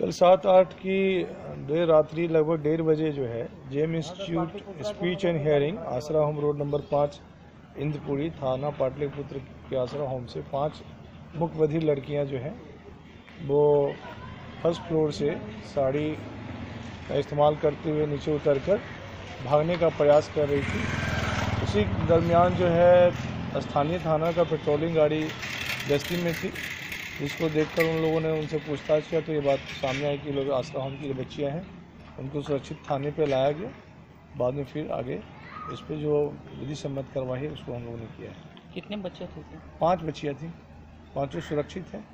कल 7-8 की देर रात्रि लगभग 1:30 बजे जो है JM institute speech and hearing Aasra home road number 5 Indrapuri थाना पाटलिपुत्र के आसरा होम से 5 मुख्यबधिर लड़कियां जो हैं वो फर्स्ट फ्लोर से साड़ी का इस्तेमाल करते हुए नीचे उतरकर भागने का प्रयास कर रही थी। उसी दरमियान जो है स्थानीय थाना का पेट्रोलिंग गाड़ी गश्ती में थी, जिसको देखकर उन लोगों ने उनसे पूछताछ किया तो ये बात सामने आई कि लोग आसरा होम की जो बच्चियाँ हैं उनको सुरक्षित थाने पे लाया गया। बाद में फिर आगे इस पर जो विधि सम्मत कार्रवाई है उसको हम लोगों ने किया है। कितने बच्चे थे? 5 बच्चियाँ थीं, 5 सुरक्षित हैं।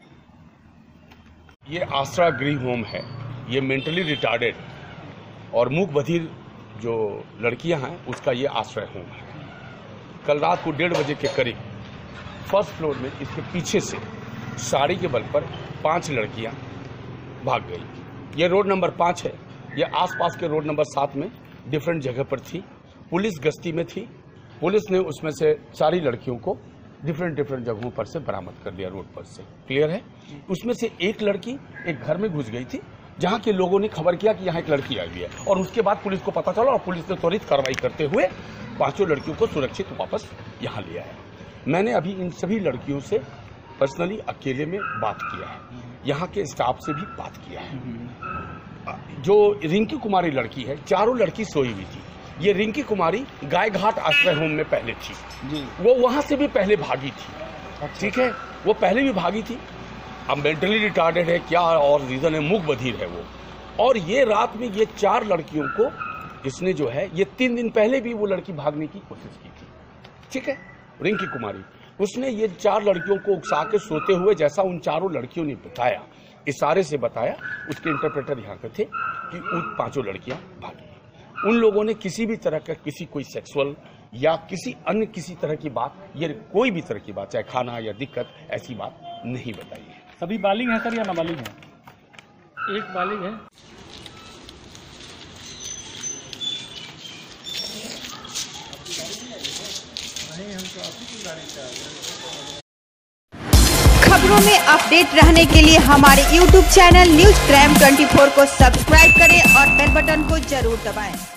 ये आसरा गृह होम है। ये मेंटली रिटार्डेड और मूक बधिर जो लड़कियां हैं उसका ये आश्रय होम है। कल रात को 1:30 बजे के करीब फर्स्ट फ्लोर में इसके पीछे से साड़ी के बल पर 5 लड़कियां भाग गई। ये रोड नंबर 5 है। ये आसपास के रोड नंबर 7 में डिफरेंट जगह पर थी। पुलिस गश्ती में थी। पुलिस ने उसमें से सारी लड़कियों को डिफरेंट जगहों पर से बरामद कर लिया, रोड पर से। क्लियर है? उसमें से एक लड़की एक घर में घुस गई थी, जहां के लोगों ने खबर किया कि यहाँ एक लड़की आई हुई है और उसके बाद पुलिस को पता चला और पुलिस ने त्वरित कार्रवाई करते हुए 5 लड़कियों को सुरक्षित वापस यहाँ लिया है। मैंने अभी इन सभी लड़कियों से पर्सनली अकेले में बात किया है, यहाँ के स्टाफ से भी बात किया है। जो रिंकी कुमारी लड़की है, चारों लड़की सोई हुई थी। ये रिंकी कुमारी गाय घाट आश्रय होम में पहले थी जी। वो वहां से भी पहले भागी थी। ठीक है, वो पहले भी भागी थी। अब मेंटली रिटार्डेड है क्या और रीजन है, मूक बधिर है वो। और ये रात में ये 4 लड़कियों को इसने जो है, ये 3 दिन पहले भी वो लड़की भागने की कोशिश की थी। ठीक है, रिंकी कुमारी, उसने ये 4 लड़कियों को उकसा के सोते हुए, जैसा उन चारों लड़कियों ने बताया, इशारे से बताया, उसके इंटरप्रेटर यहाँ के थे कि उन 5 लड़कियां भागी। उन लोगों ने किसी भी तरह का कोई सेक्सुअल या किसी अन्य किसी तरह की बात, ये कोई भी तरह की बात, चाहे खाना या दिक्कत, ऐसी बात नहीं बताई है। सभी बालिग हैं सर या नाबालिग हैं? एक बालिग है। खबरों में अपडेट रहने के लिए हमारे YouTube चैनल न्यूज़ क्राइम 24 को सब्सक्राइब करें और बेल बटन को जरूर दबाएं।